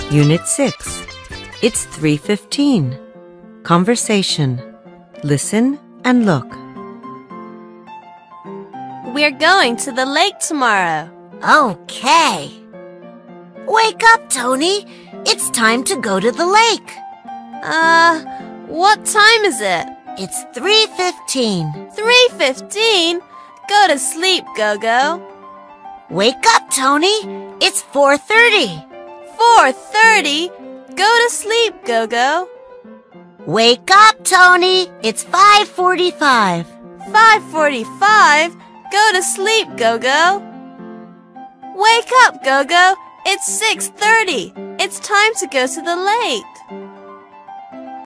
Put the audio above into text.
Unit 6. It's 3:15. Conversation. Listen and look. We're going to the lake tomorrow. Okay. Wake up, Tony. It's time to go to the lake. What time is it? It's 3:15. 3:15? Go to sleep, GOGO. Wake up, Tony. It's 4:30. 4:30? Go to sleep, GOGO. Wake up, Tony. It's 5:45. 5:45? Go to sleep, GOGO. Wake up, GOGO. It's 6:30. It's time to go to the lake.